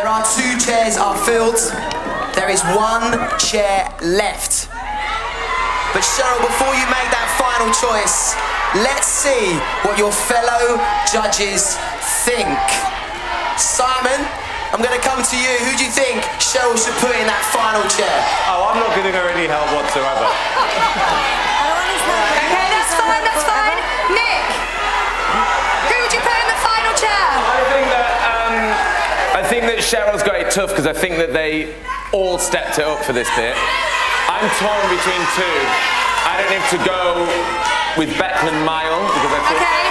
There are 2 chairs are filled. There is 1 chair left. But Cheryl, before you make that final choice, let's see what your fellow judges think. Simon, I'm going to come to you. Who do you think Cheryl should put in that final chair? Oh, I'm not giving her any help whatsoever. Okay, that's fine, that's fine. Nick, who would you put in the final chair? I think that Cheryl's got it tough because I think that they all stepped it up for this bit. I'm torn between 2. I don't need to go with Becklin Mile because I think... Okay,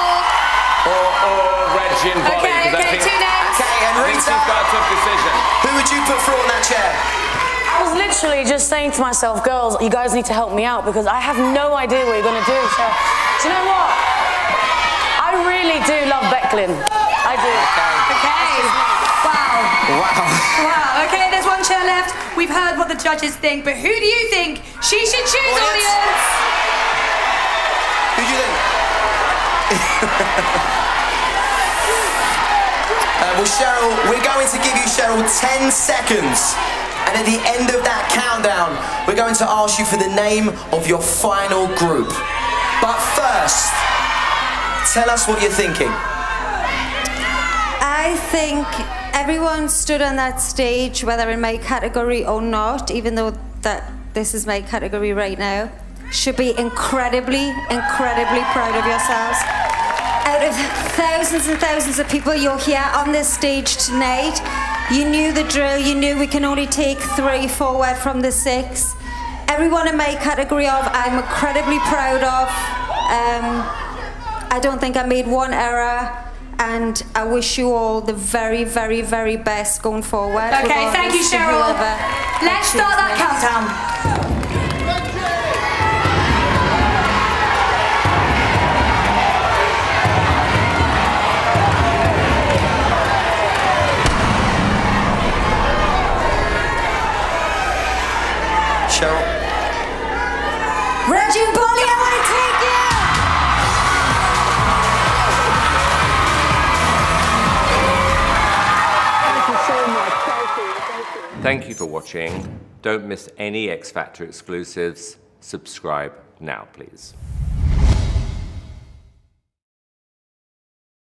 or Reggie N Bollie because I think... 2 names. Okay, and I think she's got a tough decision. Who would you put through on that chair? I was literally just saying to myself, girls, you guys need to help me out because I have no idea what you're going to do. So, do you know what? I really do love Becklin. I do. Okay. Wow. Wow. Wow. Okay, there's 1 chair left. We've heard what the judges think, but who do you think she should choose, audience? Who do you think? Well, Cheryl, we're going to give you, Cheryl, 10 seconds. And at the end of that countdown, we're going to ask you for the name of your final group. But first, tell us what you're thinking. I think everyone stood on that stage, whether in my category or not, even though that this is my category right now, should be incredibly, incredibly proud of yourselves. Out of thousands and thousands of people you're here on this stage tonight, you knew the drill, you knew we can only take 3 forward from the 6. Everyone in my category of I'm incredibly proud of. I don't think I made 1 error. And I wish you all the very, very, very best going forward. Okay, thank you, Cheryl. Let's start that countdown. Cheryl. Reggie N Bollie, I want to take you! Thank you for watching. Don't miss any X Factor exclusives. Subscribe now, please.